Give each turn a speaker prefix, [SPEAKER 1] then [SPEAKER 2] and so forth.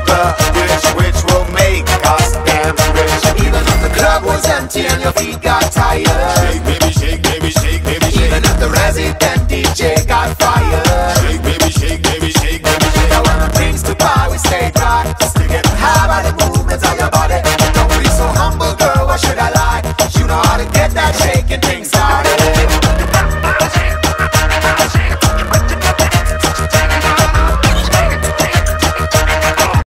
[SPEAKER 1] the dish, which will make us damn rich.
[SPEAKER 2] Even if the club was empty and your feet got tired,